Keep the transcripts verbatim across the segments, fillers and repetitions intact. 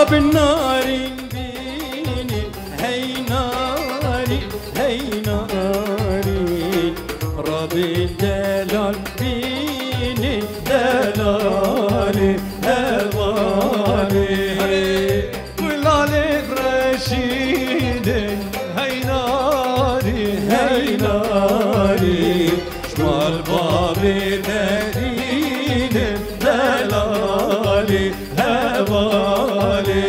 رب النار بيني هي ناري هي ناري رب الدلال بيني دلالي هوالي ولالي برشيد هي ناري هي ناري شمال بابي دارين دلالي هوالي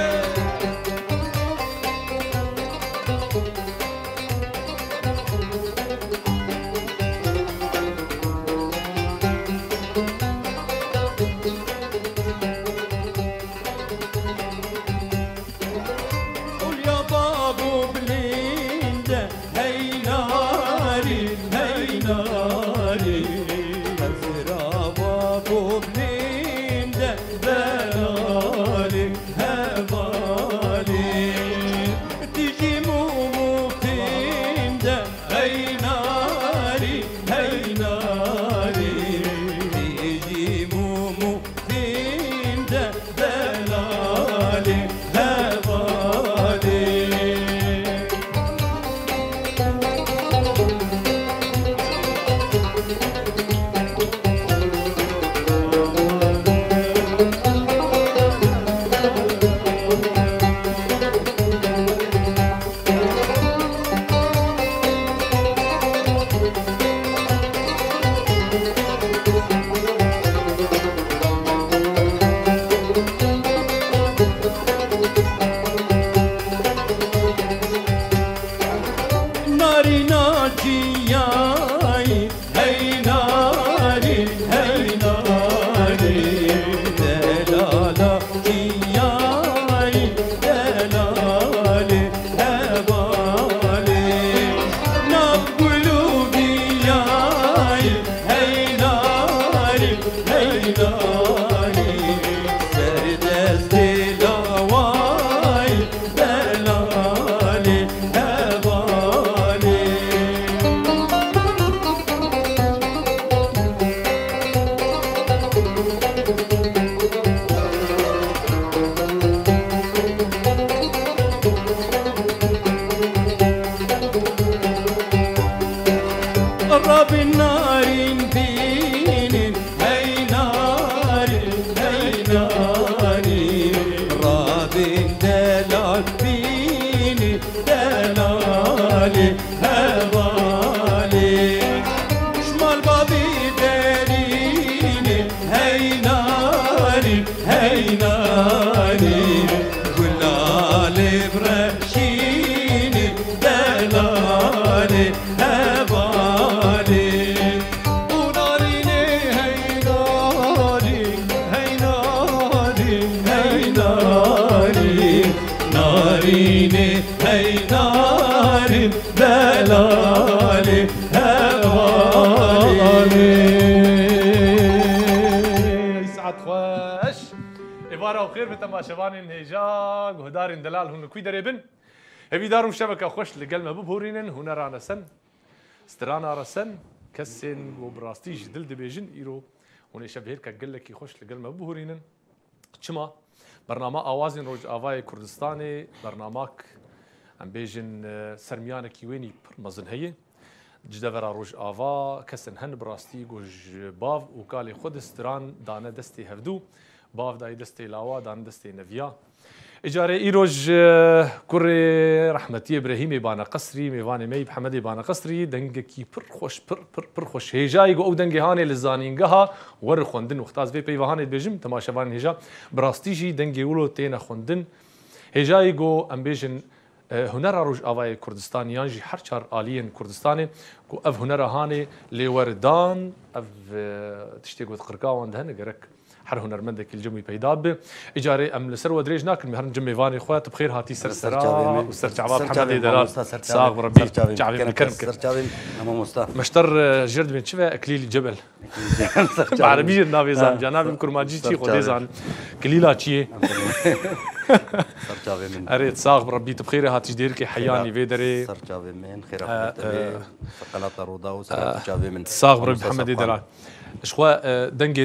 قول يا بابو بليندا هي ناري هي ناري أزرع بابو بليندا دلالي هبالي تيجي مومو فيندا هي ناري هي ناري تيجي مومو فيندا دلالي هبالي ناري ناجياي هي ناري هي ناري دلالا جياي دلالي هبالي نقولوا بياي هي ناري هي ناري سردس دلاواي دلالي هبالي رب النار بيني هي ناري هي ناري رب الدلال بيني دلالي هوالي شمال بابي داريني هي ناري هي ناري ولالي برشيني دلالي هوالي وناريني هي ناري هي ناري هي ناري ناريني هي ناري دلالي هوالي يسعد خوش إبارة وخير بتماشبان الهجاج وهدار دلال هون كوي دريبن هبي دارم شبكة خوش لقلمة ببهورينن هنا رانا سن استرانا رسن كسن وبراستيج دل دبيجن إيرو هون شبهير كقل لك خوش لقلمة ببهورينن شما برنامج آوازين روج آوای كردستاني برنامج ام بيجن سرميانة كيويني برمزن هي جدفرا روج آوا كسن هن براستي جوج باف وكالي خود استران دانه دستي هفدو باف داي دستي لاوا دان دستي نفيا إجارة إيروج كوري رحمتي إبراهيمي بانا قصري ميواني مي بحمدي بانا قصري دنجكي بر خوش بر بر بر خوش هيجاي جو دنجي هاني للزانينجها ور خوندن واختاز في بي وهاني بيجم تماشبان هيجا براستيجي دنجي ولو تينا خوندن هيجاي جو ام بيجن هنر روج آوای کردستان یانجی هر چهار آلیین کردستانی کو اف هنر هانی لیوردان اف تشتی قد قرقاوان ده نگرک هر هنرمندك الجمي پیدا به اجاره ام لسر ودريج ناكل مهرن جمي فاني خوات بخير هاتي سرسرا وسر جعباب محمد دلال ساق ربي جعبي مكرم سرجابين امام مصطفى مشتر جرد من شفا اكليل الجبل بعربي نافي زان جناب كرماجي تي خدي زان كليلا تشي سرجابي من اريد ساق ربي بخير هاتي ديرك حياني فيدري سرجابي من خير فقلات روضه وسرجابي من ساق ربي محمد دلال شخوا دنجيته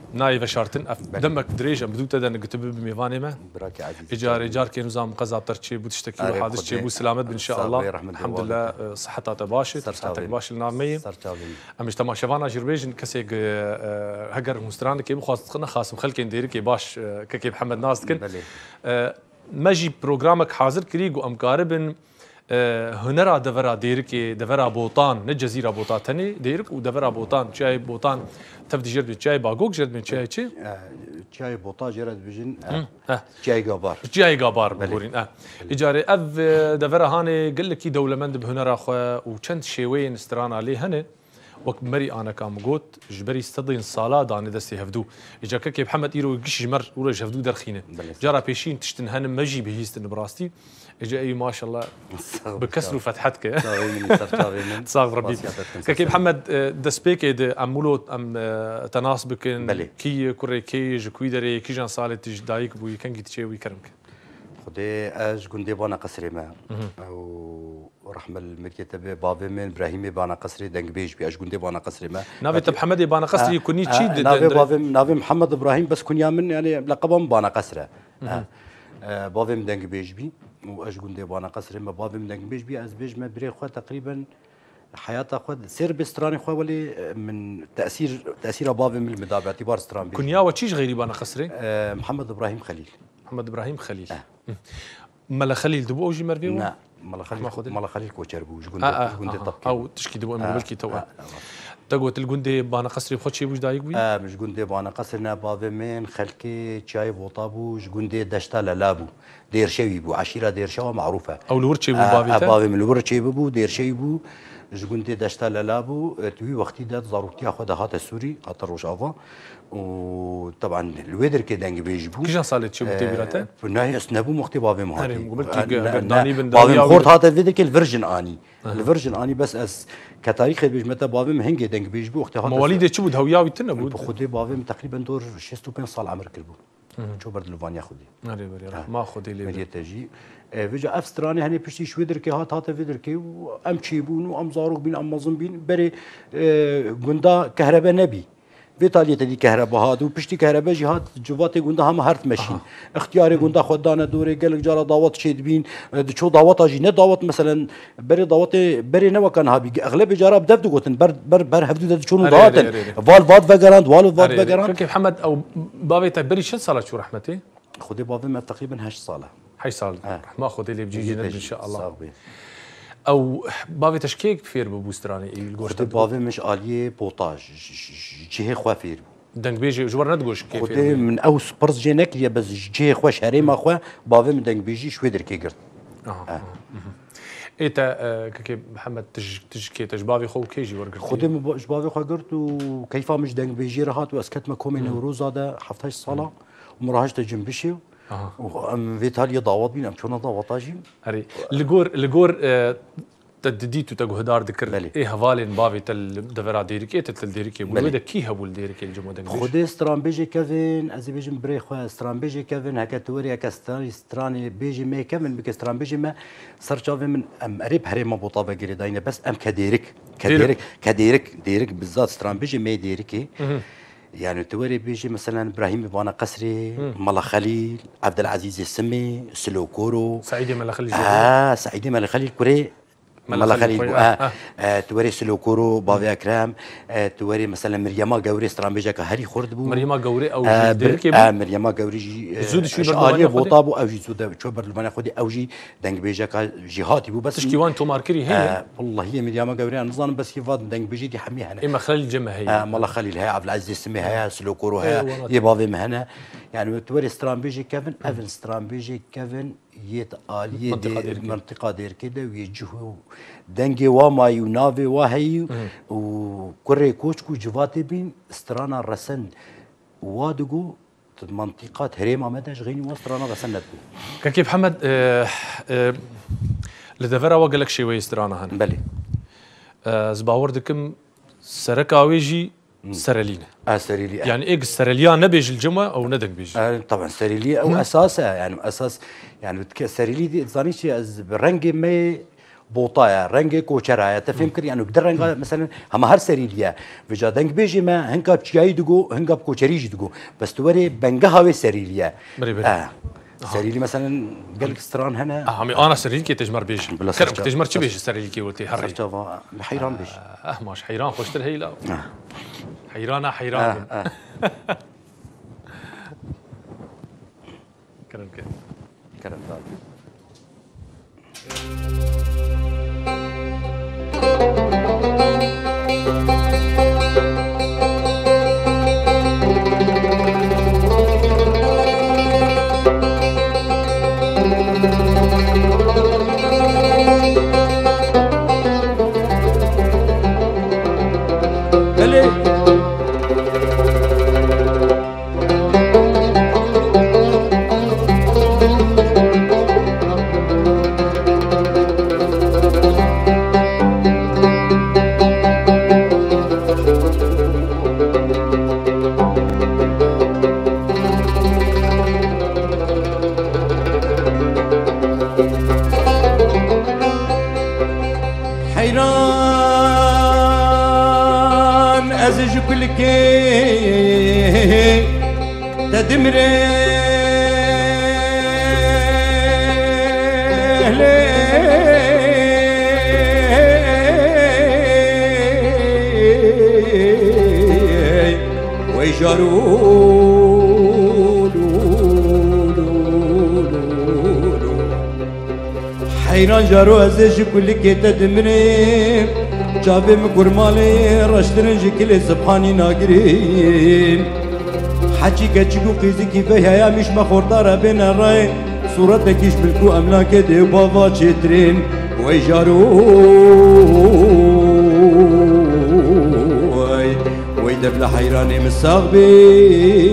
نايف شارتن دمك دريجة بدو تدن كتب بميفاني ما براكي عزيز إيجار إيجار كي نظام قزا بترشي بوتشتكي وحادث شي بو سلامت إن شاء الله الحمد لله صحتها تباشر صحتك باشر نامية أمش تما شفانا جربيجن كسيك هجر مستران كي بخاص خنا خاصم خلك ندير كي باش كي محمد ناس كن ماجي برنامجك حاضر كريجو أم قاربن هنرا دفرا ديركي دفرا بوطان نجزيرة بوطان تاني ديرك ودفرا بوطان شاي بوطان تفدي جرد شاي باقوك جرد من شاي شي شاي بوطان جرد بجن شاي قبار شاي قبار بقولين اه اجاري اف دفرا هاني قال لك دولة مند بهنرا خو وشنت شيوين استران عليه هنا وقت مري انا كام قوت جبري استضين صاله داني دستي هفدو اجا كي محمد ايرو قش جمر ولا هفدو درخينه جرى بيشين تشتن هن مجي بهيست براستي اجا اي ما شاء الله بكسروا فتحتك صاغ ربي كي محمد دسبيك عمولو ام تناسبك كي كوري كي جكويدري كي جان صاله تجدايك بو كان جيتشي ويكرمك خدي اج كندي بانا قصري ما او ورحمه المركته بابي من ابراهيمي بانا قصري دنگ بيج بي اج كندي بانا قصري ما نافي تب حمدي بانا قصري كوني تشي نافي بابي نافي محمد ابراهيم بس كنيا من يعني لقبهم بانا قصره بابي من دنگ بيج بي واج كندي بانا قصري ما بابي من دنگ بيج بي از بيج ما بري خو تقريبا حياته خو سير بستراني خو ولي من تاثير تاثير بابي من المدى باعتبار ستران بيج كنيا وتشيش غيري بانا قصري محمد ابراهيم خليل محمد ابراهيم خليل ملا خليل دبو اوجي مرفيو لا ملا خليل ملا خليل كوتشر بو جوند جوند طبكي او تشكي دبو من ملكي تو تقوت الجندي بانا قصري بخوت شي بوش دايق بي اه مش جندي بانا قصرنا بابي من خلكي شاي بوطابو جندي دشتا لابو دير شوي بو عشيره دير شوا معروفه او الورتشي بو بابي آه بابي من الورتشي بو دير شي بو جندي دشتا لابو توي وقتي دات ضرورتي اخذ هات السوري خاطر روشافا وطبعا الويدر كي دنج بيجبو كيجان صالت شي بتبيراته ناهي اسنبو مختي بابي مهاتي داني بن بابي خورت هات الفيدر كي الفيرجن اني الفيرجن اني بس اس كتاريخ بيج متى بابي مهنجي دنج بيجبو وقتها هات مواليد شو بود هوياوي تنبود بخدي بابي تقريبا دور ستة وعشرين صال عمر كلبو شو برد لوفان ياخذي ناري بري ما خدي لي بري تجي فيجا افستراني هني بشتي شويدر كي هات هات فيدر كي وام تشيبون وام زاروك بين ام مازن بين بري غوندا كهرباء نبي فيتاليا تدي كهرباء هادو بشتي كهرباء جهات جواتي غوندا هم هرت ماشين اختياري غوندا خدانا دوري قالك جرى دعوات شيد بين شو دعوات اجي نه دعوات مثلا بري دعوات بري نو كان هابي اغلب جرى بدف غوتن بر بر بر هبدو شنو دعوات فال فات فاجراند والو فات فاجراند كيف محمد او بابي تبري شن صلاه شو رحمتي خدي بابي ما تقريبا هاش صاله هاي صال ما خدي اللي بيجي ان شاء الله او بافي تشكيك فير ببوستراني الجوشت بافي مش اليه بوطاج جهه خوافير دنگ بيجي جوار ندغوش كيف خدي من اوس برز جينك يا بس جهه خوش هريما خو بافي من دنگ بيجي شوي دركي قرت اه, آه. ايتا كي محمد تج تج كي تج بافي خو كيجي ورقت خدي بافي خو قرت وكيف مش دنگ بيجي راحت واسكت ما كومي نوروز هذا حفتاش صلاه ومراهجته جنبشي اه وام فيتاليا دعوات بين ام شلون دعوات اجي هري الجور الجور تديتو تاغو هدار ذكر ايه هفالين بافي تل دفرا ديريك ايه تل ديريك ودا كي هبول ديريك الجمو دنج خدي استران بيجي كيفن از بيجي بري خو استران بيجي كيفن هكا توري هكا استران بيجي مي كمن بك استران بيجي ما سرچاف من ام قريب هريما بوطابه غير داينه بس ام كديرك كديرك كديرك ديرك بالذات استران بيجي مي ديريك يعني توري بيجي مثلا ابراهيم بانا قصري ملا خليل عبد العزيز السمي سلوكورو سعيدي ملا خليل اه سعيدي ملا خليل كوري ملا خليل آه. آه. آه. توري سلوكورو بافي اكرام آه. توري مثلا مريما غوري استرامبيجا كهري خرد بو مريما غوري او آه. ديركي اه مريما غوري زود شوي برلمانيا بوطابو او جي زود شو برلمانيا خدي او جي دنگ بيجا جهاتي بو بس تشكيوان تو ماركري هي آه. والله هي مريما غوري نظن بس يفاد دنگ بيجي دي حميها انا اما خليل الجمه هي آه. ملا خليل هي عبد العزيز السمي هي سلوكورو هي يبافي مهنا يعني توري استرامبيجي كيفن ايفن استرامبيجي كيفن يت آلية دير منطقة دير كده ويجهو دنجي وما ينافي وهي وكوري كوشكو جواتي بين استرانا رسن وادقو منطقات هريما مداش غيني واسترانا رسن ندقو كيف محمد آه آه لدفرا وقالك شي وي استرانا هن بلي آه زباوردكم سركاويجي سرلينا اه سريلي يعني ايه السرليا نبيج الجمعة او ندق بيجي آه طبعا سريلي او اساسها يعني اساس يعني سريلي دي زانيش بالرنج مي بوطايا رنگ كوچرايا تفهم كر يعني بدر رنگ مثلا هم هر سريليا وجا دنگ بيجي ما هنگا بچياي دغو هنگا كوچريج دغو بس توري بنگا هاوي سريليا اه سريلي مثلا قالك استران هنا اه عمي انا سريلكي تجمر بيج بلا كرم سرجة. تجمر شي بيج سريلكي قلتي هري سرجة حيران بيج اه ماش حيران خوشتر هيلا آه. حيرانه آه حيران آه. كرم كده كرم دار. حيران أزج كل كي تدمري ويجارون حيران جارو أزج كل كي تدمري جابي مقرمالي رشترن جكلي سبحاني ناقرين حكي كتشكو قيزي كيفيها يا مش مخوردارة بين الراي صورتكيش بالكو أملاك دي بابا تشترين ويجاروي ويدبل حيراني مساغبي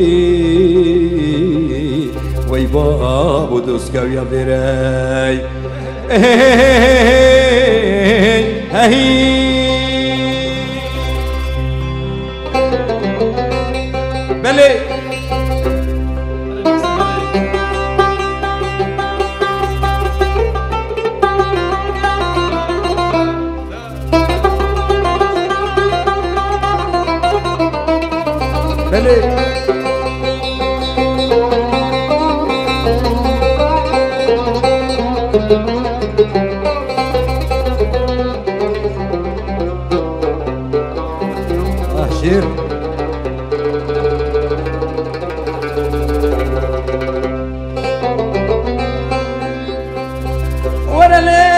ويبابو دوسكاو يا بيراي هي بلي بلي آه شير ورا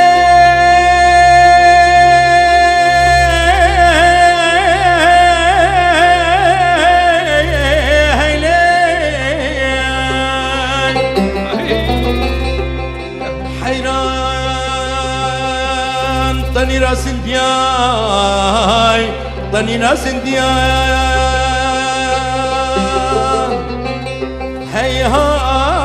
حيران طني راس دياي طني راس دياي هيها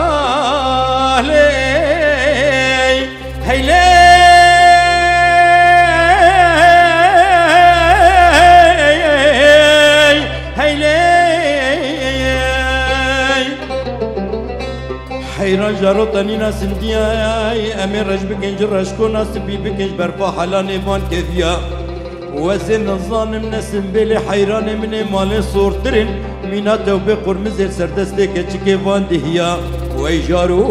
حيران جارو تنينا سندياي امير رج بكنج رشكو ناس بي بكنج برفا حلاني فان كذيا وزن الظالم نسم بلي حيران من مال صورترين مينا توبي قرمز سردستي كتشكي فان دهيا وي جارو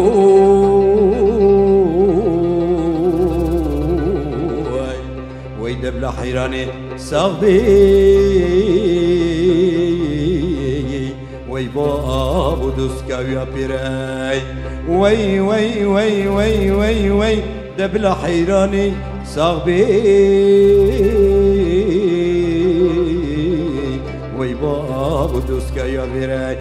وي دبلا حيراني صاغبي وي بابو دوسكا يا بيراي وي وي وي وي وي وي دبلا حيراني صاغبي وي بابو دوسكا يا بيراي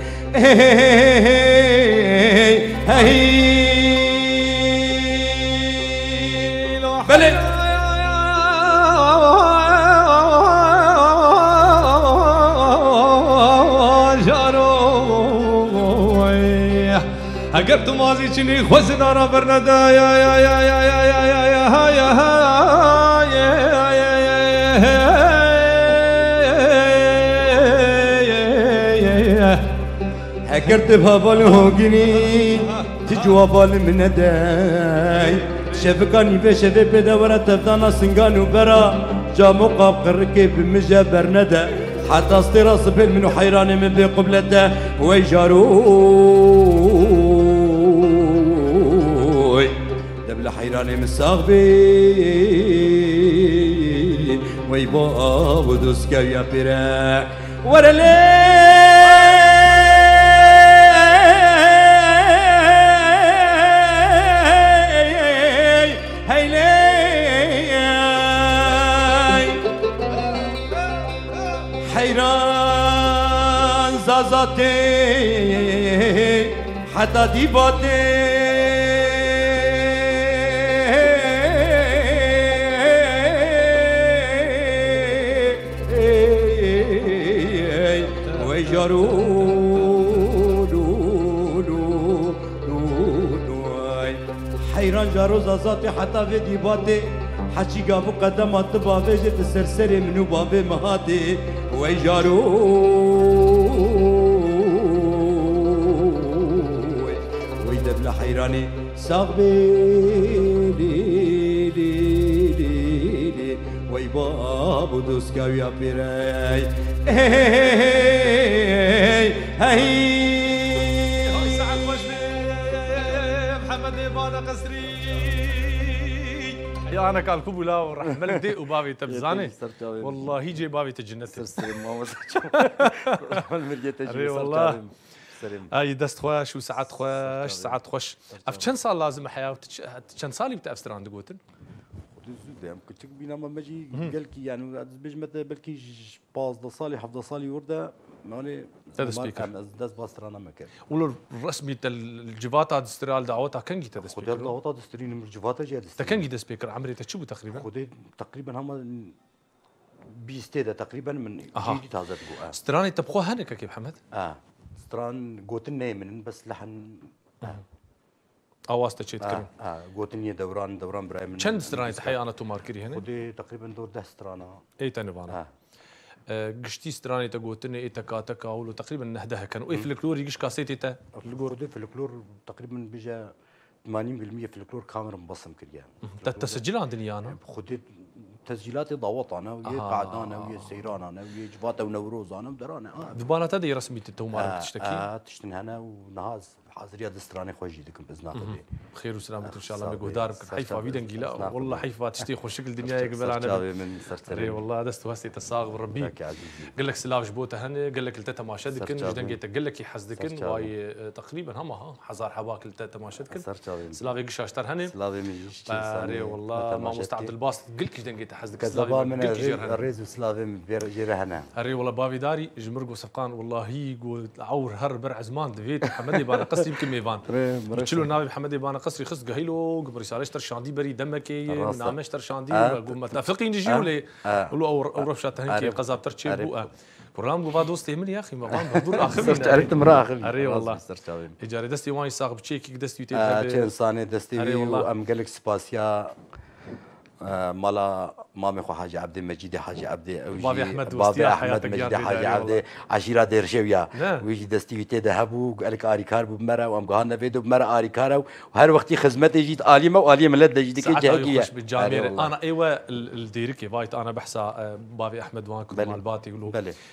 بلي اگر مازی چنی خوزدارا برندا یا یا یا یا یا یا یا یا یا هكرت بابال هوجني تجوا بال من داي شفقاني في شفي بدورة تفدانا سنغان وبرا جامو قاب قركي بمجا برندا حتى اسطيرة صبيل منو حيراني من ذي قبلته ويجاروي دبل حيراني من الصاغبين ويباب ودوسكا يا بيرا ورا حيران زازاتي حتى ديباتي ويجارو حيران جارو زازاتي حتى في ديباتي حشي قابو قدمات بابي جت السرسري منو بابي مهاتي ويجارو ويدبل حيراني صاغبي لي لي لي ويبابو دوسكا ويا بيراي هاي هاي سعد وجبي محمد إيمان قسري يا انا قال كوبولا ورحمل بدي وبابي تبزاني والله يجي بابي تجنت سرسري ما رحمل مرجع تجي والله اي دست خوش وساعات خوش ساعات خوش اف كم صار لازم حياه كم صار يبدا افستران دقوتن كنت بينا ما مجي قال لك يعني بجمت بلكي باز صالي حفظ صالي ورده ماني تد سبيكر داس باسترانا مكان ولو رسمي الجفاتا دسترال دعوتها كان جيت سبيكر خدي دعوتها دسترين من الجفاتا جا كان جيت سبيكر عمري تشبو تقريبا خدي تقريبا هم بيستيدا تقريبا من جيدي تازت بو ستراني تبخو هنك كيف محمد اه ستران قوتن من بس لحن اواز تشيت كريم اه قوتني دوران دوران براي من كم ستراني تحيي انا تو ماركري هنا خدي تقريبا دور ده سترانا اي تنبانا قشتي ستراني تقوتني اي تكا تكا ولو تقريبا نهدها كان واي فلكلور يقش كاسيتي تا الفلكلور دي فلكلور تقريبا بيجا ثمانين بالمية فلكلور كاميرا مبصم كريان تسجل عندي انا خدي تسجيلاتي ضوط انا ويا قعدانا ويا سيران انا ويا جباته ونوروز انا ودرانا اه دبانا تدي رسمي التومار تشتكي اه تشتن هنا ونهاز حاضريات دستراني خوجي لكم باذن الله خير وسلامة ان شاء الله بقدار حيفا في دنجيلا والله حيفا تشتي خوش شكل دنيا قبل انا من اي والله دست وسي تصاغ ربي قال لك سلاف جبوته هنا قال لك التتا ما شدكن جدنجيت قال لك يحزدكن واي تقريبا هم ها حزار حباك التتا ما شدكن سلاف يقش اشتر هنا سلاف ميجي اي والله ما مستعد الباص قال لك جدنجيت حزدك سلاف من الريز وسلاف جير هنا اري والله بافي داري جمرق وسفقان والله هي يقول عور هر برع زمان دفيت محمد يبان قصي يمكن ميفان بتشلو ناوي محمد يبان قصري خص قهيلو قبر رسالة شاندي بري دمكي نامش شاندي قوم متفقين نجي ولا ولو او رفشات هنكي قزاب ترشي بو كرام قوا دوستي من يا اخي مقام بدور اخر صرت عرفت مرا اخر اري والله اجاري دستي واي صاغ بتشيك دستي تي انساني دستي وام قال لك سباسيا مالا مامي خو حاجي عبد المجيد حاجي عبد بابي احمد بابي احمد مجيد حاجي عبد عشيره ديرشويا ويجي دستيوتي ذهبوا قال لك اري كار بمرا وام قهنا فيدو بمرا اري كارو وهر وقت خدمتي جيت عالمه وعاليه ملد جيت كي جاكيه بالجامعه انا ايوه الديركي فايت انا بحسا بابي احمد وان كنت مال باتي يقولوا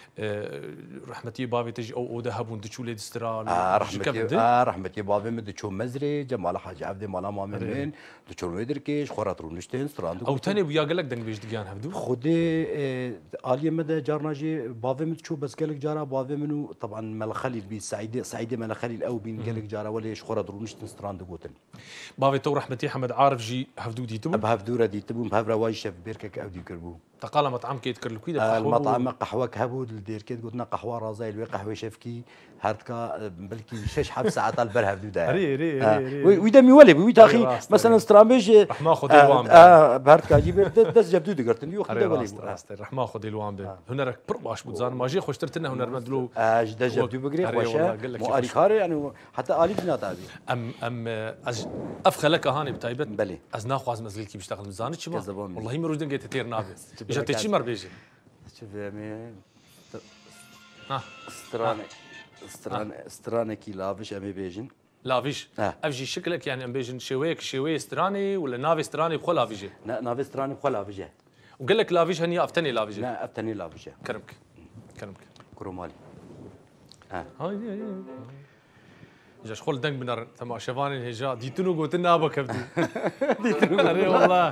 رحمتي بابي تجي او ذهبوا ندشو لي دسترال اه رحمتي اه رحمتي بابي مدشو مزري جمال حاجي عبد مالا مامي من دشو ويدركيش خرطرو نشتين او تاني ويا قال لك دنگ بيش دقيان هبدو خدي عاليه مدى جارناجي بافي من تشوف بس قال لك جارا بافي منو طبعا مال خليل بي سعيده سعيده مال خليل او بين قال لك جارا ولا شخره درونش تنستران دغوتن بافي تو رحمتي حمد عارف جي هبدو دي تبو بهفدو دي تبو بهفرا واي شيف بيركك او دي كربو تقال مطعم كي يذكر لك آه المطعم قهوه كهبو دير كي قلنا قهوه رازايل وي قهوه شفكي هارتكا بلكي شش حب ساعات البر هبدو دا ري ري ري وي دمي ولي وي تاخي مثلا استراميج رح ماخذ الوان اه بهارتكا جيب دز جبدو دقرتن يو خد ولي رح ماخذ الوان به هنا برباش بوزان ما جي خوشترتنا هنا مدلو اه جدا جبدو بقري خوشه مو اري خاري يعني حتى الي بنات هذه ام ام افخ لك هاني بتايبت بلي از ناخذ مزلك كي بيشتغل مزانت شما والله مروج دنجت تير نابي جات شي مر بيجي شوف يا مي ها استرانه استرانه استرانه كي لابش امي بيجن لافيش آه. افجي شكلك يعني ام بيجن شويك شوي استراني ولا نافي استراني بخو لافيجي نافي استراني بخو لافيجي وقال لك لافيج هني افتني لافيجي لا افتني لافيجي كرمك كرمك كرومالي اه هاي جاش خول دنگ بنر تما شفاني هجا ديتنو قلت لنا ابا كبدي ديتنو اري والله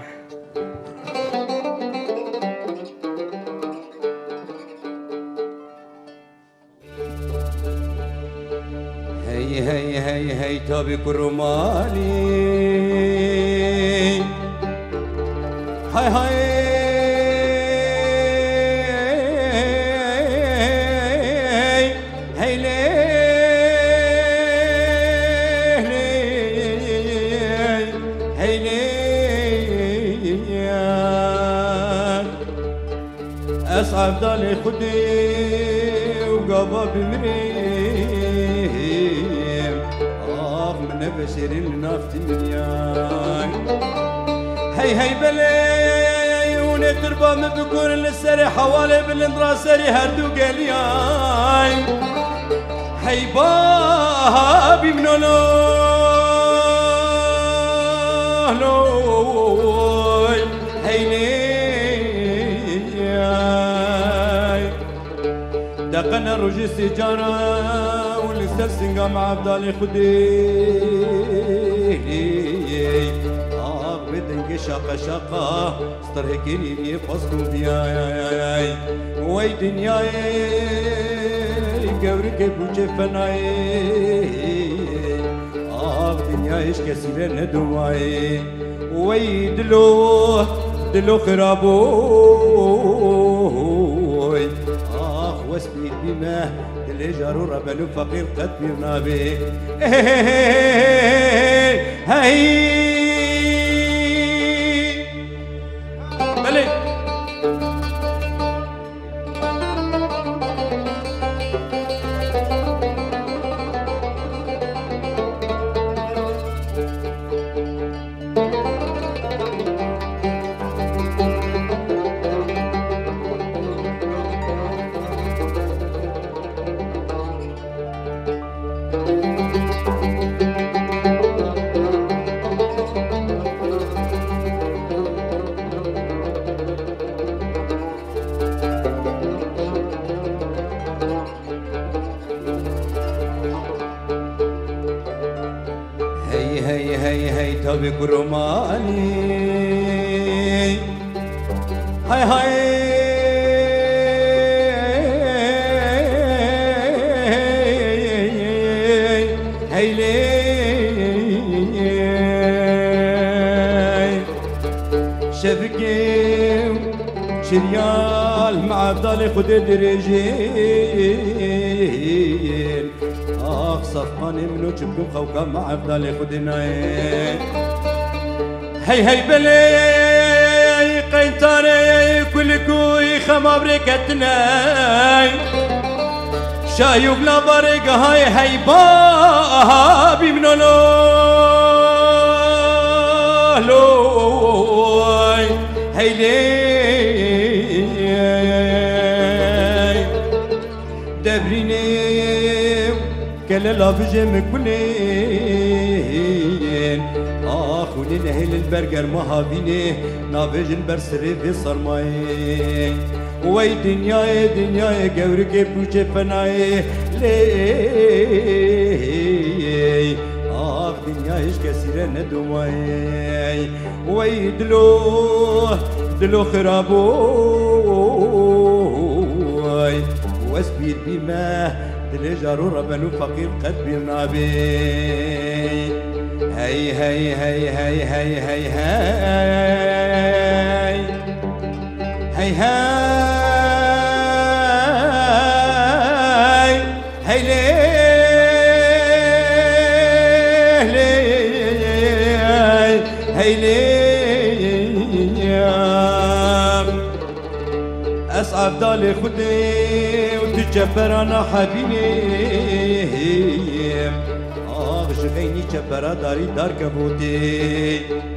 هي هي هي هي تابي كرومالي هاي هاي هي لي هي لي أصعب ضالي خدي وقابا بمري بشير النافت مليان هي هي بلي ونتربى من بكون للسري حوالي بالندرا سري هردو قليان هي بابي منو لوي هي لي دقنا رجي سجارة ولسه مع عبدالي خدي آه بدنك شاقة شاقة ستر هكيني يفصلوا بياي وي دنياي قورك بوجه فناي آه دنياي ايش كسيرة ندواي وي دلو دلو خرابوي آه واسبيت بما الإيجار ربل فقير قد بيرنا به هاي بلي هي هي هي تابي كرومالي هاي هاي هي لي شبكي شريال مع ضالي خد درجين اخ صفاني منو جبكم خوكا مع ضالي خدناي هي هي بلي قينتاري كلكوي خمابركتناي شايوب لا برق هاي هي بابي منو لوي هي لي دبريني كلا لافجي مكولين آخوني نهل البرجر مهابيني نافجن برسري في صرماي وي دنياي دنياي قورك بوجه فناي لي آخ دنياي ايش كثيرة ندواي وي دلو دلو خرابوي واسبيد بما دلي جارو ربنو فقير قد بيرنا بي هاي هاي هاي هاي هاي هاي هاي هاي هاي هاي لي هاي لي أصعب دالي خدي وتجبر أنا حبيني آه شغيني جبرا داري دار كبوتي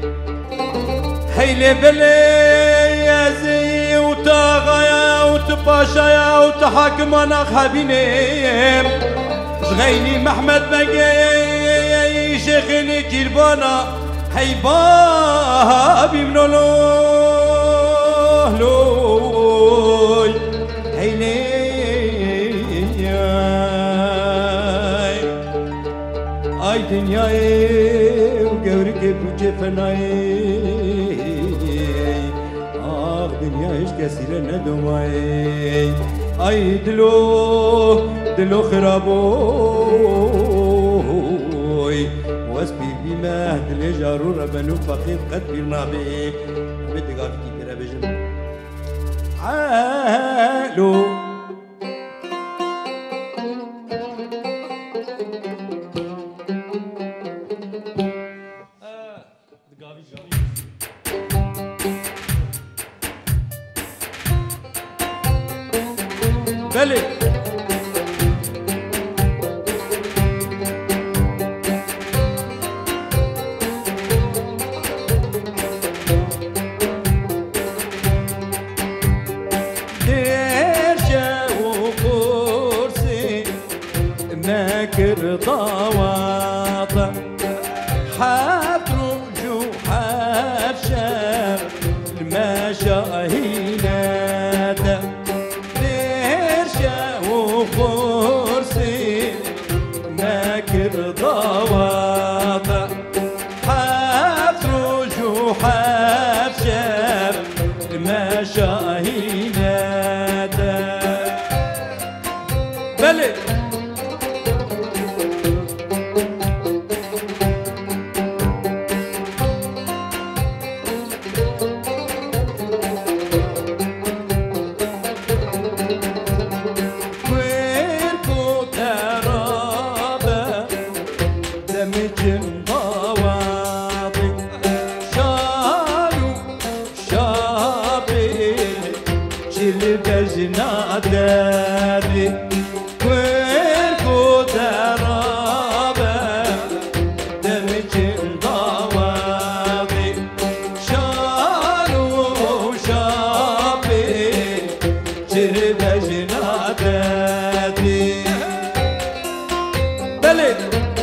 هيلي بلي يا زي وتاغايا وتباشايا وتحاكم أنا حبيني شغيني محمد بقي جيربانا هيبابي منولو لوي هيني اي دنياي وقورك بوجفناي اخ دنيايش كسيرة ندماي اي دلو دلو خرابوي واسبي بما دلي جارو ربنو فقير قد بيرنابي بدي قافي كي بجن عالو بلي طواطا حبرو جو حبشة المشاهينات ديرشة وخرسي ماكر طواطا حبرو جو حبشة المشاهينات بلد دادي ويركو درابة دمج الضواضي شالو شابي جرب جناداتي بلد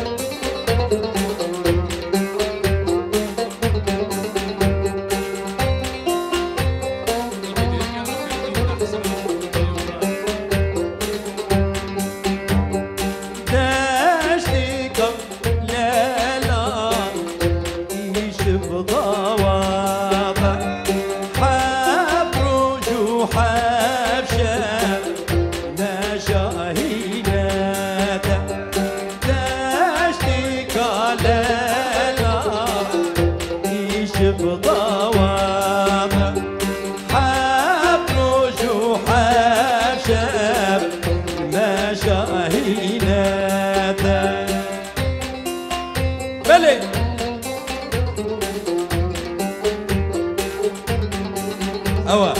أوا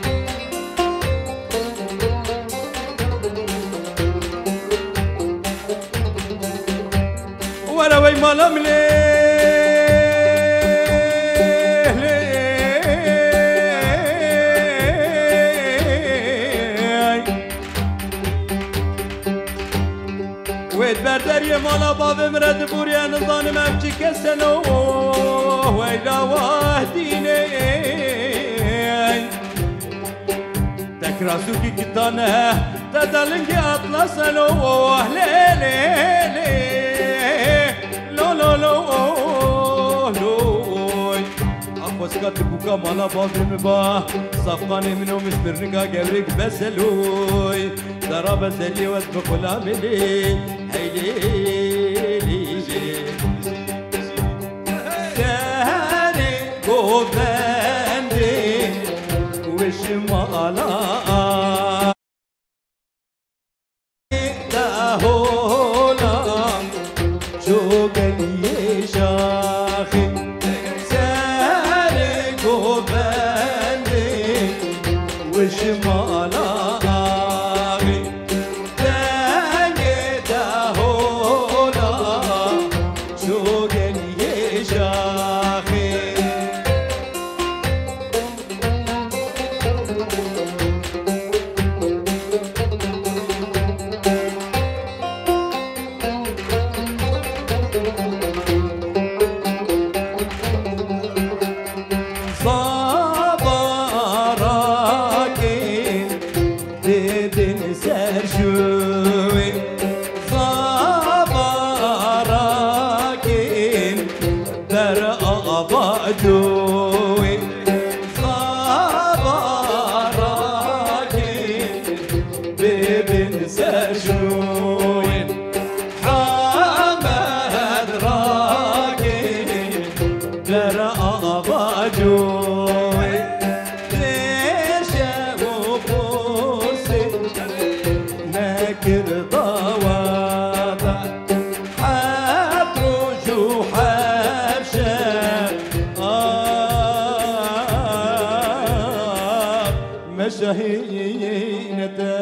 ولا وي مالا مليه ويد بردري مالا بابي مرد بوريا نظام مبكي كسنو ويلا واهديني تكراسوكي كتانه تدلنجي اطلسنو لي لي لي لو لو لو لو اخوسكات بوكا مالا بابي مبا صفقاني منو مش برنقا قبرك بسلوي ترى بسلي واسبق لاملي هيلي سهري قوبندي وشمالا دهولا شوقني شاخي سهري قوبندي وشمالا در آبادوی خبراکی ببین سرشوی حمد راکی در آبادوی لیشه و بوسی نکر ضواتا حبروش و حبشه آه مشاهينته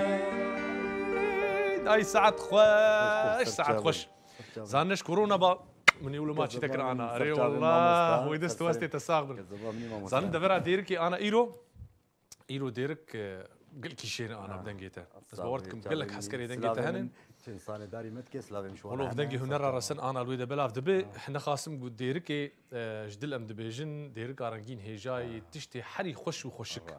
اي ساعات خوش ساعات خوش زانش كورونا با من يقولوا ما تشي تكر انا اري والله ويدست وستي تساغبر زان دبر ديركي انا ايرو ايرو ديرك قل كي شيء انا بدنجيته بس بورتكم قال لك حسكري دنجيته هنا انسان داري متكي سلافي مشوار والله بدنجي هنر رسن انا الويدا بلاف دبي احنا خاصم قد ديركي جدل ام دبيجن ديرك ارنجين هيجاي تشتي حري خوش وخشك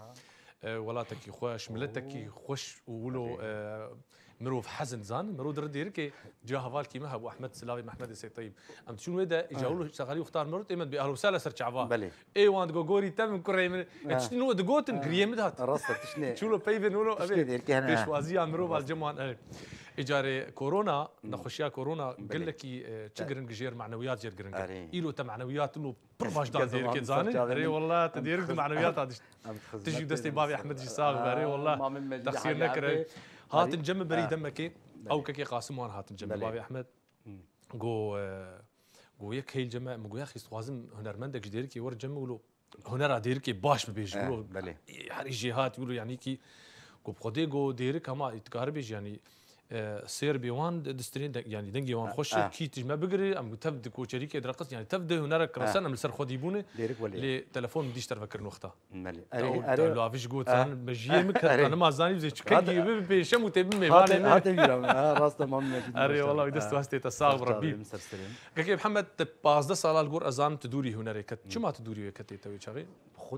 ولاتك خوش ملتك خوش وولو مروف حزن زان مرو در ديركي جا هفال كيما ابو احمد سلاوي محمد سي طيب ام تشون ودا جاولو شغالي وختار مرت ايمن باهل وسهلا سر شعبان اي وان غوغوري تم كريم تشنو دغوتن كريم دات راسك تشني شو لو بيفن نو ابي بيش وازيا مرو بالجمان اجاري كورونا نخشيا كورونا قال لك تشجرن جير معنويات جير جرن ايلو تا معنويات له برباش دان ديركي زاني اري والله تديرك معنويات هذه تجي دستي بابي احمد جساغ اري والله تخسير نكره هات نجم بري دمك او كي قاسم وان هات نجم بابي احمد جو جو يك هي الجماعه مقول يا اخي توازن هنرمندك ديركي ور جم يقولوا هنر ديركي باش بيج يقولوا حري جهات يقولوا يعني كي جو بخدي جو ديرك هما يتقاربش يعني سير بيوان دسترين يعني دنجي وان خوش كي تجمع بقري ام تبدا كوشريكي درقص يعني تبدا هناك رسنا من سر خديبونه لي تليفون بديش تفكر نوخته مالي اري لا فيش قوت انا بجي مك انا ما زاني زي كي بشم وتبي هذا هذا راس تمام اري والله دست واسطه تصاغ ربي كي محمد باز ده صلاه القر اذان تدوري هناك شو ما تدوري كتي توي شغي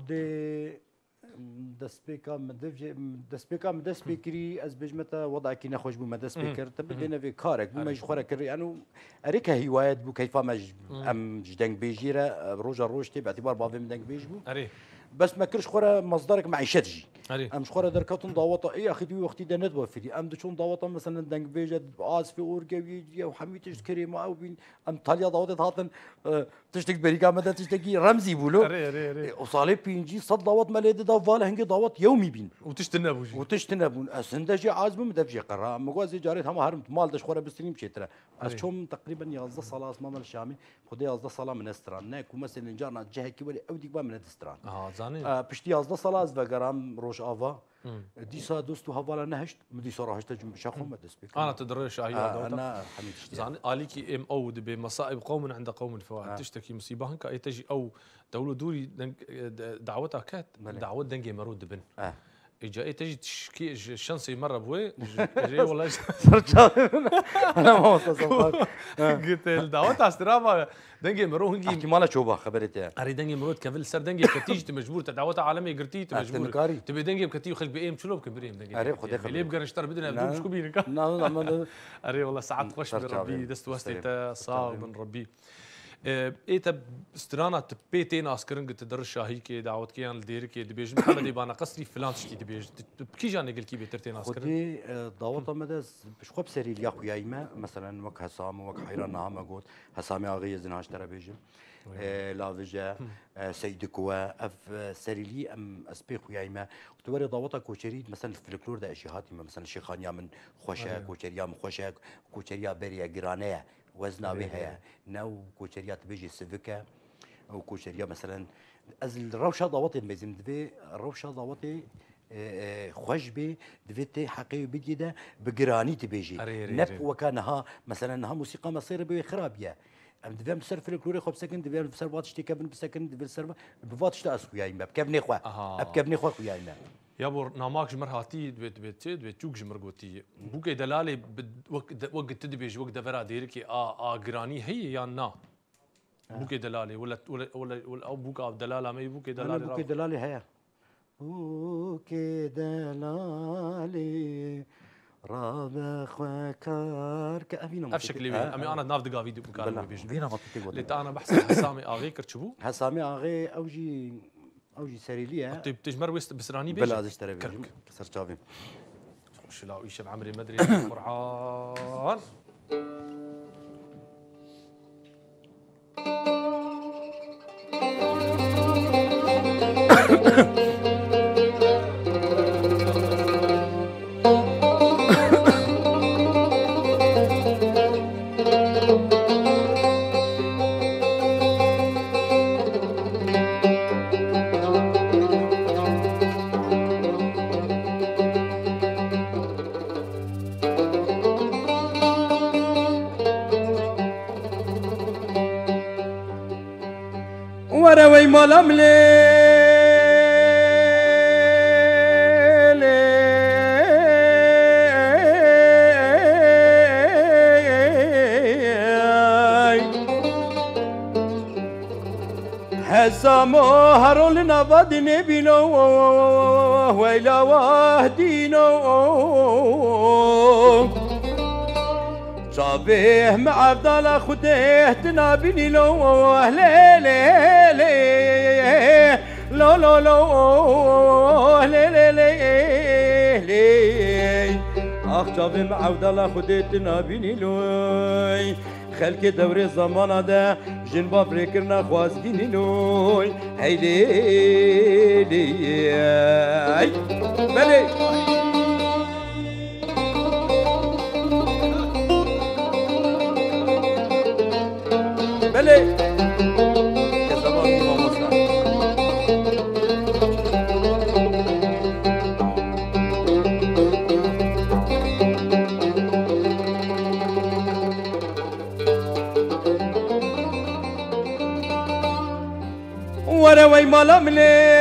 خدي دست بيكا مدفج دست بيكا مدست بيكري از بجمتا وضع كي نخوش بو مدست بيكر تبدينا في كارك بو مش خورا كري يعني اريك هوايات بو كيف ما ام جدنج بيجيرا روجا روجتي باعتبار بافي مدنج بيج بو اري بس ما كرش خورا مصدرك معيشتجي ام شخورا دركاتون ضاوطه اي اخي دي وقتي دنت وفدي ام دشون ضاوطه مثلا دنج بيجا باز في اورجا او حميتش كريمه او بين ام طاليا ضاوطه هاتن تشتك بريكا مدى تشتكي رمزي بولو اري اري اري وصالي بينجي صد ضاوط ماليد ضاف هنجي ضاوط يومي بين وتشتنبوجي وتشتنبون اسندجي عازم مدفجي قرا مغازي جاريت هم هرمت مال دش خورا بستريم شترا اشوم تقريبا يغزى صلاه اسمام الشامي خدي يغزى صلاه من استران ناك مثلا جارنا جهه كي ولي اوديك با من استران اه زاني بشتي يغزى صلاه زبقرام روش افا ديسا دوستو هفالا نهشت مديسا راهشت جنب شاخو ما دسبيك انا تدريش هي آه انا حميد زاني اليكي ام او بمصائب قوم عند قوم فواحد آه. تشتكي مصيبه هنك اي تجي او دولو دوري دعوتها كات دعوت دنجي مرود بن آه. اجا اي تجي تشكي الشنصي مره بوي جاي والله انا ما وصلت قلت الدعوات استرافا دنجي مرو هنجي احكي مالا شوبه خبرتها اري دنجي مرود كفل سر دنجي كتيج مجبور تدعوتها عالمي قرتي مجبور تبي دنجي بكتي خلق بي ام شلوب كبريم دنجي اري خدي اللي يبقى نشتر بدنا بدون شكو بينك اري والله ساعات خوش من ربي دست وستي صاغ من ربي ايه تب استرانا تبيتين اسكرنج تدرش هي كي دعوت كي ان دير كي دبيج محمد يبانا قصري فلان تشتي دبيج بكي جاني قال كي بيترتين اسكرنج خدي دعوت مدس بش خب سري الياخو يايما مثلا وك حسام وك حيران نعم قلت حسامي اغي زناش ترى بيجي لا فيجا سيد كوا اف سريلي ام اسبيخ يايما توري ضوطه كوشريد مثلا في الفلكلور ده اشياءات مثلا شيخانيا من خوشا كوشريا من خوشا كوشريا بريا جرانيه وزنا بها نو كوشريات بيجي سيفيكا او كوشريا مثلا از الروشه ضوطي مزيم دبي الروشه ضوطي خوش بي دفيتي حقي بجدا بجراني تبيجي نب وكانها مثلا انها موسيقى مصير بخرابيه ام دفهم سر فلكلوري خب سكن دفهم سر واتش تي كابن بسكن دفهم سر بفاتش تاسكو يا اما بكبني خوا بكبني خوا يا اما يا بور ناماك جمر هاتي دبيت بيت دبيت تشوك جمر قوتي بوكي دلالي وقت وقت تدبيج وقت دفرا ديركي ا ا جراني هي يا نا بوكي دلالي ولا ولا ولا او بوكا دلاله ما بوكي دلالي بوكي دلالي هي بوكي دلالي رابع خوكار كأبينا افشك اللي امي انا ناف دقا فيديو مكان بيجي فينا مطيتي بود اللي انا بحسب حسامي اغي كرتشبو حسامي اغي اوجي اوجي سريليه طيب تجمر ويست بسراني بيجي بلا اشتري بيجي كسر شافي خش لا ايش عمري ما ادري فرحان وروي ملام حسامو هرول نبض نبينو ويلا وهدينو شابه مع عبدالله خده تنابيني لو لي لي لي لو لو لو لي لي لي لي اخ شابه مع عبدالله خده تنابيني لو خلق دور زمان ده جنبا بريكرنا خوازديني لو هي لي لي بلي بله که زبانی با مصر وروي مالا ملي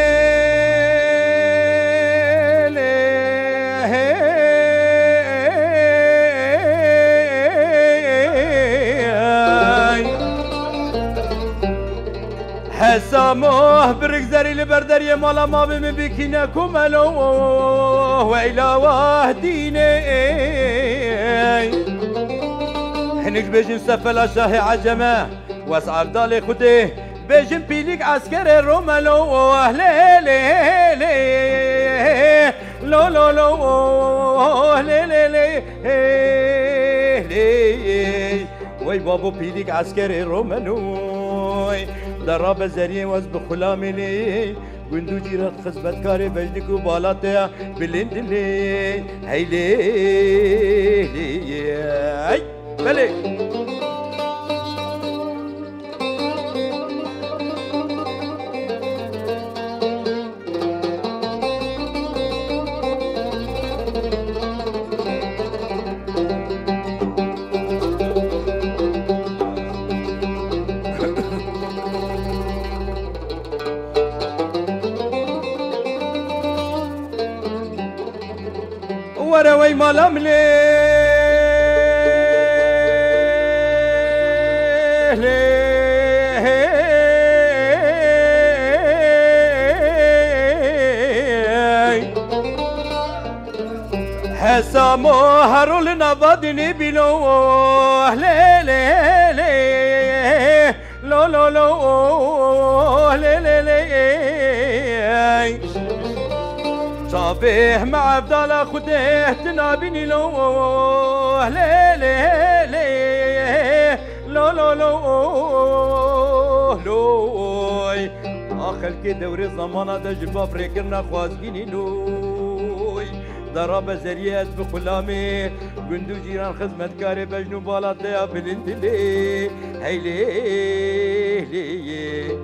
حسامه برك زري لبردري مالا ما بمن بكينكم الو ويلا وهديني حنك بيجن سفلا شاهي عجمه واسعر دالي خده بيجن بيليك عسكري رومالو لي لي لي لو لو لو لي لي لي لي وي بابو بيليك عسكري رومالو دراب زریه واز بخلامي لي گندو جيرت خزبت كاري بجنك وبالاتيا بلندلي هي لي لي هي بلي وروي مالام ليه ليه حسامو هرول نبادني بلو ليه ليه ليه لو لو لو ليه ليه ليه شابه مع عبدالله خده تنابيني لو لي لي لي لو لو لو لوي آخر که دور زمانه ده جبا فريكرنا خوازگيني لوي ضرب زريات بخلامي گندو جيران خدمتكاري بجنو بالات ده بلند لي هي لي لي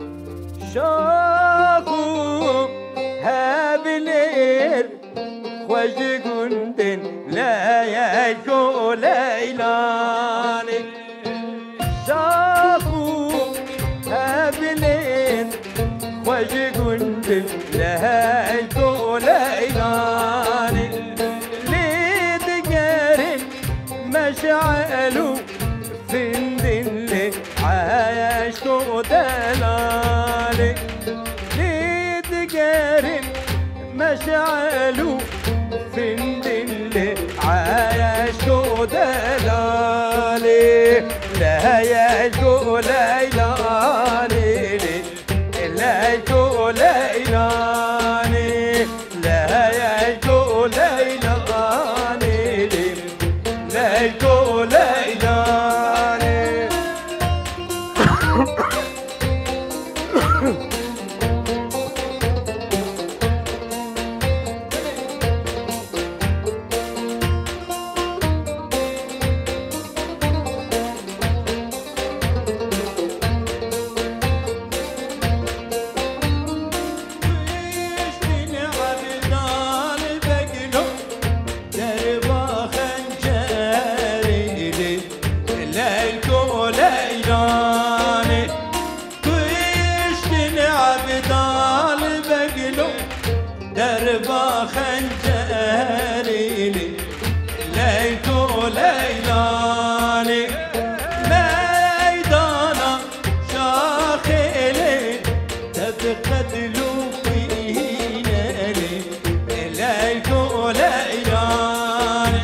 شاخو هابلير خوش گندن لا يكو ليلاني شاخو هابلير خوش گندن لا يكو ليلاني ليدقارن مشعلو فندن لي عايشتو دلالي ليدقارن مشعلو فندن ليلكو ليلاني ليلكو ليلاني ليلكو ليلاني ليلكو ليلاني دربا خنجري ليلكو ليلاني ميدانا شاخلي تبقدلو فينالي ليلكو ليلاني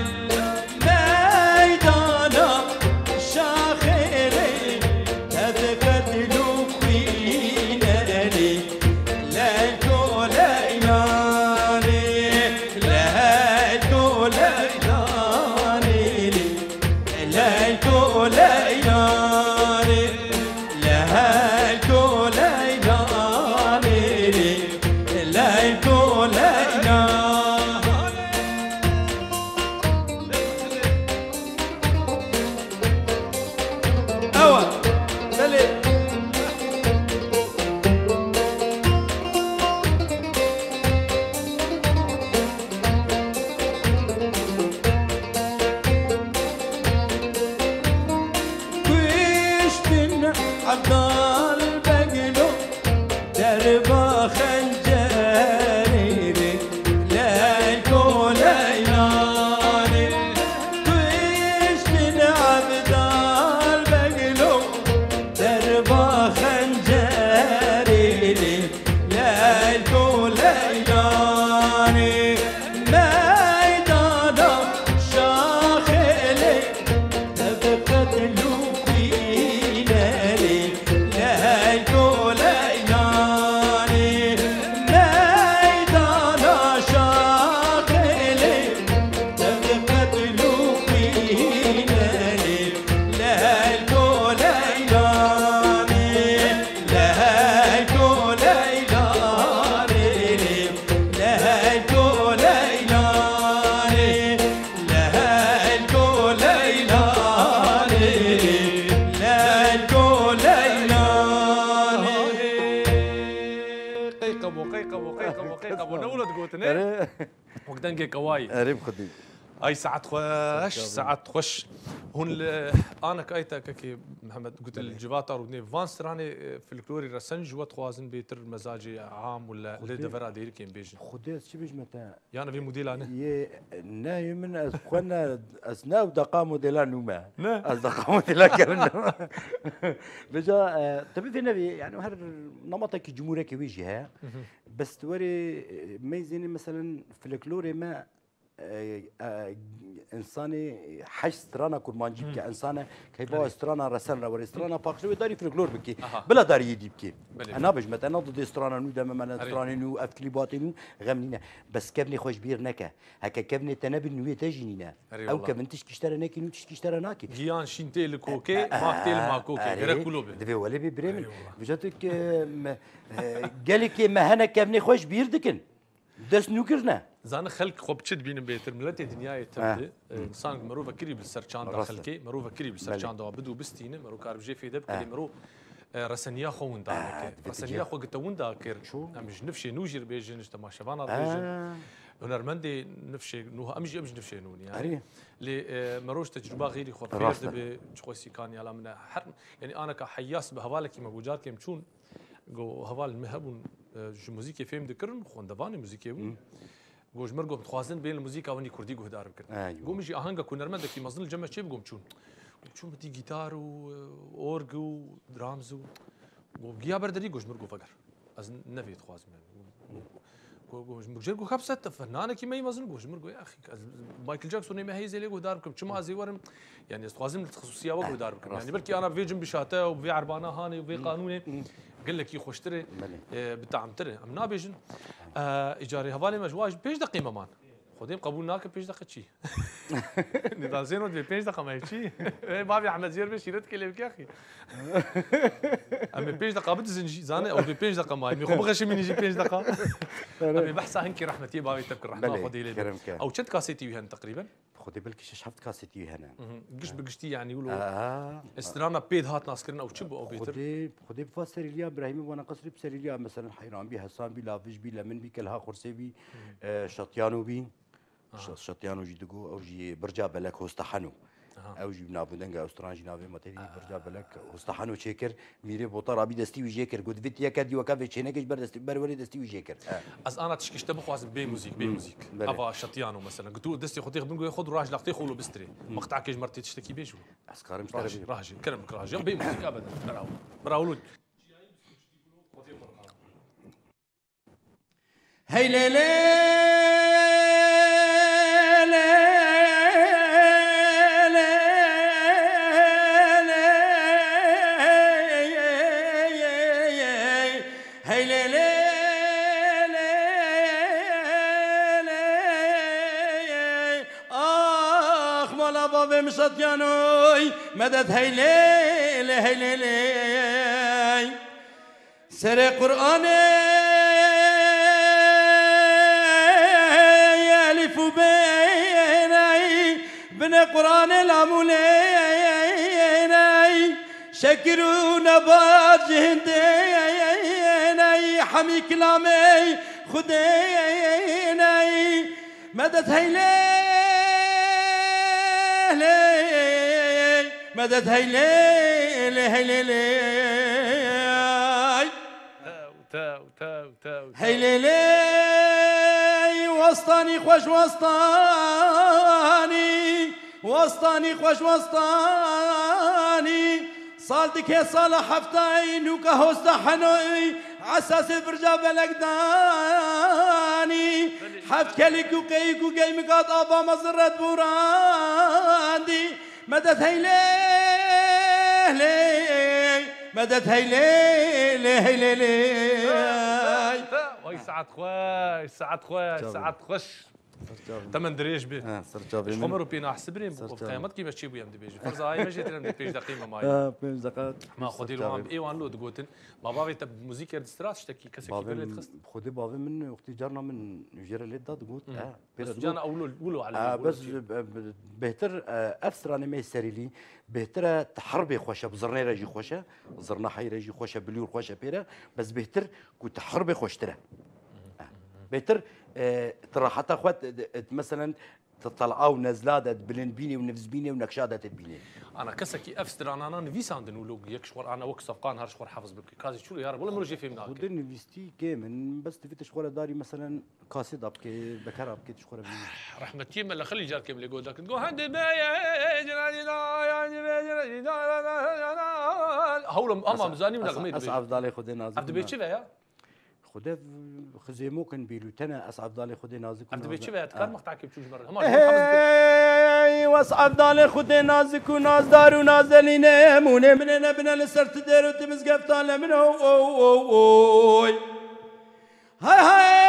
ميدانا شاخلي تبقدلو فينالي ليلكو عبدال بقلو دربا خنجري ليلكو ليلاني كويش من عبدال بقلو دربا خنجري ليلكو ليلاني ميدانا شاخلي تبقدلو وقدنجي كواي قريب خدي اي ساعات خوش ساعات خوش هون انا كايتا كي محمد قلت الجباتر ودني فانس راني في الكلوري رسنج وتخوازن بيتر مزاجي عام ولا لدفرا دير كيم بيجي خدي شي بيج متى يعني في موديل انا ي ناي من اخوانا اسنا ودقا موديلا نوما لا اصدقاء موديلا كمان بجا تبي في نبي يعني هر نمطك جمهورك ويجيها بس توري ميزيني مثلا في الكلوري ما انساني حش سترانا كرمانجي بكي انسانه كيبا سترانا رسلنا ورسترانا باقشو داري فلكلور بكي بلا داري يدي بكي انا بجمت انا ضد سترانا نو دم انا سترانا نو اف كليبات نو غمنينا بس كبني خوش بير نكا هكا كبني تنبي نو تجينينا او كبنتش كشترى ناكي نو تشكشترى ناكي جيان شينتي لكوكي ماكتي لماكوكي غير كلوبي دبي ولا بي بريمن بجاتك قالك ما هنا كبني خوش بير دكن دس نوكرنا زان خلق خب تشد بين بيت الملت دنيا تبدا انسان مرو فكري بالسرچان داخل كي مرو فكري بالسرچان دو بدو بستينه مرو كاربجي في دب كلي مرو رسنيا خو وندا رسنيا خو قت وندا كير امش نفشي نوجر بيجنش تماشفانا بيجن هنرمندي نفشي نو امجي امج نفشي نون يعني لي مروش تجربه غيري خو في خوسي كان يلا من يعني انا كحياس بهوالك مبوجات كم شون جو هوال المهبون موزيكي فيلم ذكرن خوندواني موزيكي بون گوش مرگم خوازن بین الموسیقى ونی کردی گهدار بکن. گوم جی آهنگ کنرمند کی مزن الجمع چه بگم چون چون بدی گیتار و اورگ و درامز و گو گیا برداری گوش مرگو فقر از نفید خوازم مرجع جو خبصة فنانة كي ما يمزن جوش مرجو يا أخي مايكل جاكسون ما هي زي اللي داركم كم زي ورم يعني استوازم الخصوصية وجو داركم يعني بركي أنا في جنب شاته وفي عربانة هاني وفي قانوني قال لك يخش تري بتاعم تري أم نابيجن إيجاري هفالي مجواج بيش دقيقة مان خديم قبول ناك بيش دقيقة شيء نضال زينود في بيش دقيقة ما يشي بابي أحمد زير بيش يرد كلام يا أخي أمي بيش دقيقة بتزنجي زاني أو في بيش دقيقة ما يمي خو بغش من يجي بيش دقيقة أمي بحثها هنكي رحمتي بابي تبكر رحمة خدي لي أو شد كاسيتي ويهن تقريبا خدي بالك شفت كاسيتي هنا قش بقشتي يعني يقولوا استرانا بيد هات ناسكرنا أو تشبو أو بيتر خدي خدي بفسر لي إبراهيمي وأنا قصري بسر لي مثلا حيران بي حسان بي لافش بي لمن بي كلها خرسي بي شطيانو بي شطيانو جي دقو أو جي برجع بلك هستحنو أو جي بنابودنجا أسترانجي نافي ماتيري برجع بلك هستحنو شكر ميري بوطر أبي دستي وجيكر قد فيت يا كدي وكافي شينكش بردستي برولي دستي وجيكر از أنا تشكيش تبخ واز بي موزيك بي موزيك أبا شطيانو مثلا قلت له دستي خطيخ بنقول خذ راج لقطي خولو بستري مقطع كيج مرتي تشتكي بيجو أسكار مش راجي راجي كلامك راجي بي موزيك أبدا براو براولود هاي ليلي مشطيانوي مدد هيلي هيلي سر قرآن ألف بيني بن قرآن الأموليني شكروا نبات جهنديني حمي كلامي خديني مدد هيلي مدد هيلي هيلي تاو تاو تاو هيلي وسطاني خوش وسطاني وسطاني خوش وسطاني صالتك يا صالح حفتاين وكهوست حنوي عساس برجا بلك داني حفت كلك وقيك وقيمك أطابا مزرت براندي مدد هيلي مدد هيلي هيلي وي ساعات خوش ساعات خوش ساعات خوش تمن دريج به سرجابي عمر بينا حسبرين بقيمت كيف تشيبو يم دبيج فرزا هاي ماشي ترم دبيج دقيقه ماي اه بيم زقات ما خدي له عم ايوان لو دغوتن بابا تب موزيك دسترات شتكي كسكي بلد خست خدي بابا من وقت جارنا من جير اللي داد قلت اه بس جانا اولو قولوا على آه بس بهتر افسر انا ما يسري لي بهتر تحربي خوشه بزرنا رجي خوشه زرنا حي رجي خوشه بليور خوشه بيرا بس بهتر كنت حربي خوشتره بهتر ترى حتى اخوات مثلا تطلعوا نزلات بلين بيني ونفس بيني ونكشادة تبيني انا كسكي افستر انا انا نفيس عندنا ولو يكشور انا وقت صفقان هرش خور حافظ بك كازي شو يا رب ولا مرجي في مناك ودني نفيستي كامن بس تفيت شخوره داري مثلا قاصد ابكي بكر ابكي شخوره بيني رحمتي ملا خلي جار كيم اللي يقول لك تقول هند بايا جنادي لا يعني هول اما مزاني من غميد اصعب ضالي خدي نازك عبد البيت شبه خدي خزيمو كان بيلوتنا اصعب ضالي خدي نازك عبد البيت شبه كان مقطع كيف تشوف مره هم واصعب ضالي خدي نازك وناز دار ونازلين مون من ابن لسرت دير وتمسقف طال من هو هاي هاي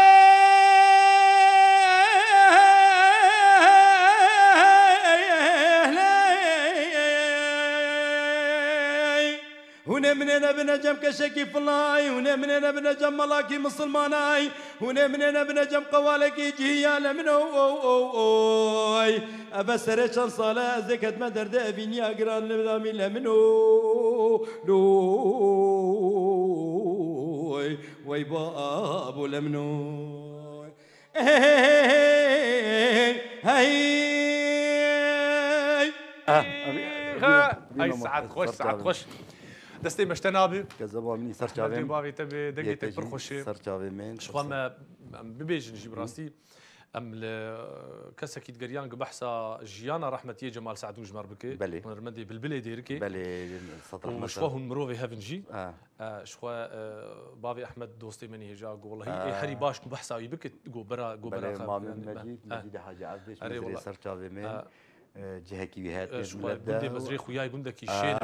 هنا مننا بنجم كشكي فلاي هنا مننا بنجم ملاكي مسلماناي هنا مننا بنجم قوالكي جهيا من اوي ابسر شان صلاة زكت ما درد ابيني اقران لبدامي لمنو لوي وي بابو لمنو هاي هاي ساعات خوش ساعات خوش دستي مشتنابي كذبوا مني سر جابي بابي تبي دقيقتك برخوشي سر جابي من شو ما ببيج نجيب راسي ام كسكي تقريان بحثا جيانا رحمتيه جمال سعدون جمار بكي بلي ونرمدي بالبلي ديركي بلي سطر وشوهن مروفي هافنجي اه, آه شوا آه بابي احمد دوستي مني هجا والله آه. هي حري باش بحثا يبكي جو برا جو برا بلي مامن مجيد مجيد حاجه عبدش مدري سر تشافي من جهه كيهات شوا بندي مزري خوياي بندك كيشين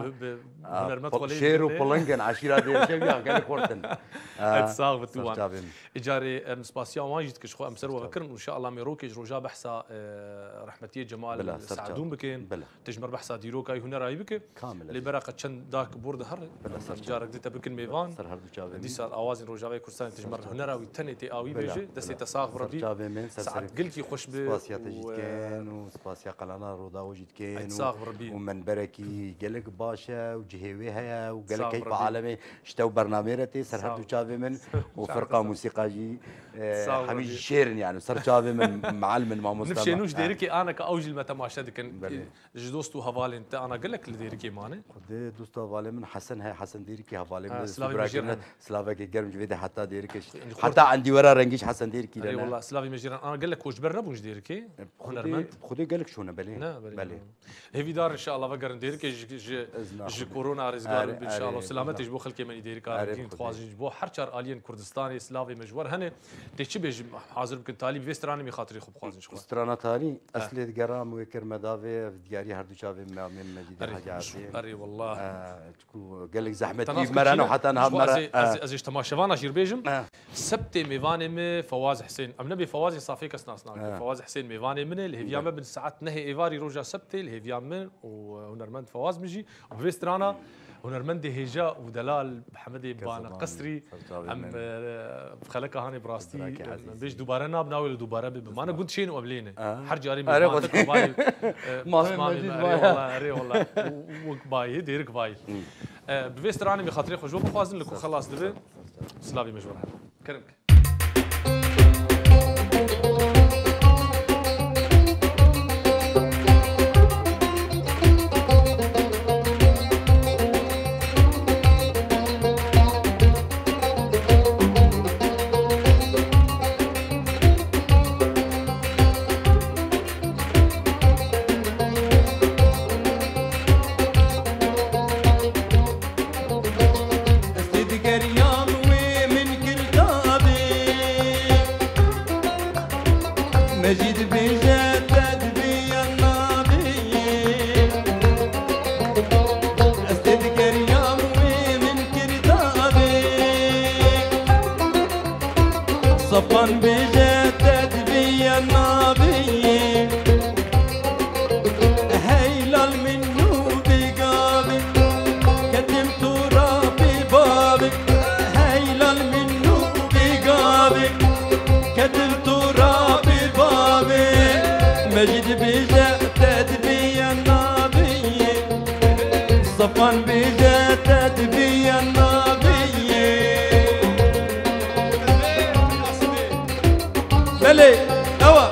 بنرمت ولا شير وبولنجن عشيره ديال شيء قال كورتن اتصاغ بتوان اجاري مسباسيا واجد كشخو امسر وفكر ان شاء الله ميروكي جروجا بحثا رحمتيه جمال سعدون بكين تجمر بحثا ديروكاي هنا راي بك كامل اللي برا قد داك بورد هر جارك ديتا بكن ميفان دي سال اوازن روجاوي كورسان تجمر هنا راوي تني تي اوي بيجي دسي تساغ بربي ساعات قلكي خوش ب سباسيا تجكين وسباسيا قلنا روضا وجد كين ومن بركي قالك باشا وجهوي هيا وقالك كيف عالمي شتو برنامجتي سرحدو تشافي من وفرقه موسيقاجي حميد شيرن يعني صار تشافي من معلم مع مستمع نفشي نوش ديركي انا كاوجل ما تماشى كان جدوستو هفالي انت انا قال لك اللي ديركي ماني خدي دوستو هفالي من حسن هاي حسن ديركي هفالي من سلافي سلافي جرم جويده حتى ديركي حتى عندي ورا رنجيش حسن ديركي اي والله سلافي مجيران انا قال لك واش برنبوش ديركي خدي خدي قال لك شو بلي بلي هيفي دار ان شاء الله فقر نديركي جي كورونا رزقار ان شاء الله سلامتي جبو خلكي من ديركا دين تخواز جبو حرشر الين كردستاني سلافي مجور هنا تيجي بيج حاضر بكن تالي بيستراني مي خاطري خب خوازن شخو استرانا تالي اصلي دقرام ويكر مدافي دياري هردو شافي من مجيد حاجاتي اري والله تكو قال لك زحمتي مرانو حتى انا مره ازيش تماشفانا جير بيجم سبتي ميفاني مي فواز حسين ام نبي فواز صافي كسناسنا فواز حسين ميفاني من الهيفيا من ساعات نهي ايفاري روجا سبتي الهيفيا من ونرمند فواز مجي وفيسترانا ونرمندي هجا ودلال حمدي بانا قصري ام بخلكها هاني براستي بيش دوباره ناب ناوي دوباره ما انا قلت شيء وقبلينه حرج اري ما والله اري والله وكباي ديرك باي بفيستراني بخاطري خجوب خوازن لكم خلاص دبي سلافي مجبور كرمك صفن بجدد بي النبي هيلال منو بقابي كتم ترابي بابي هيلال منو بقابي كتم ترابي بابي مجد بجدد بي النبي صفن بجدد بي النبي بلي اوا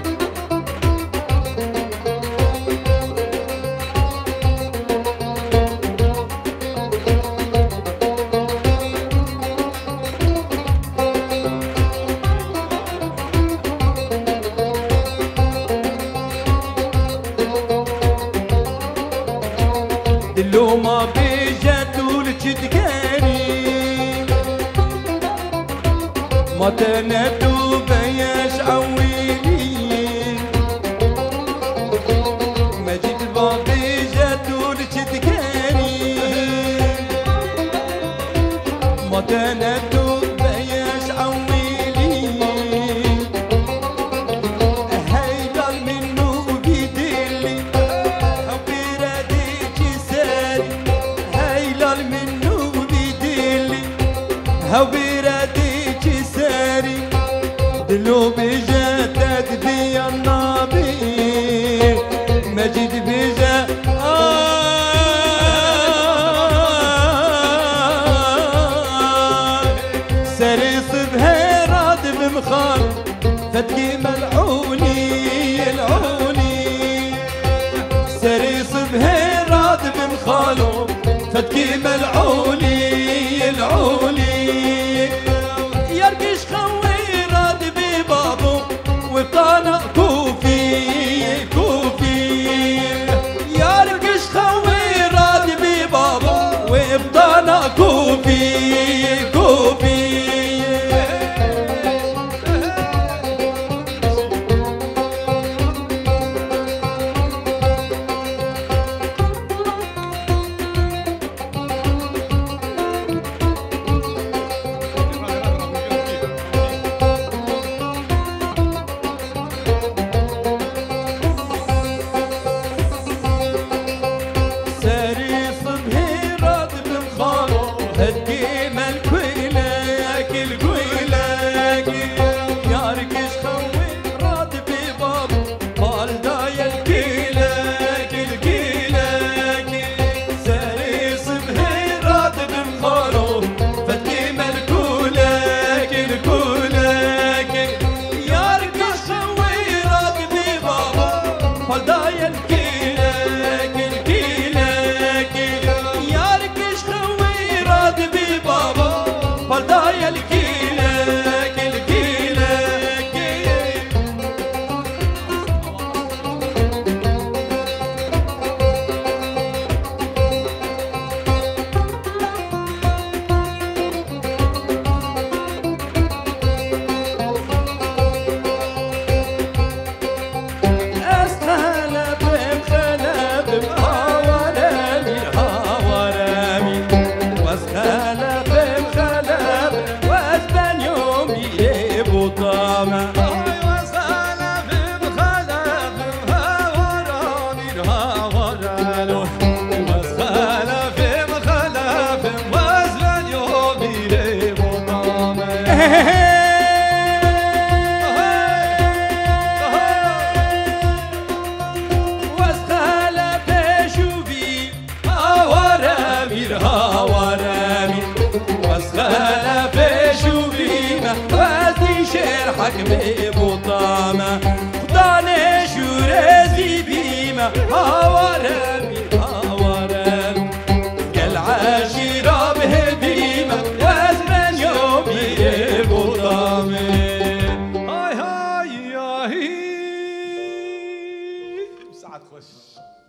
دلو ما بيجتو لتشتكاني ما تنتو بيش عويلي مجد باقي جتو لتشتكاني ما تنتو بيش عويلي هيدال منو بيدلي حبي رديك ساري هيدال منو بيدلي حبي رديك ساري دلو بجدد بي النبي مجد بجا سري صبها راد بمخال فتكي ملعوني العوني سري صبها راد بمخال فتكي ملعوني العوني يرقش خوي راد بابو حكمي بطامة خداني شورزي بيمة هاورم هاورم قل عشيرة بهديمة وزمن يومي بطامة هاي هاي يا هي ساعة خوش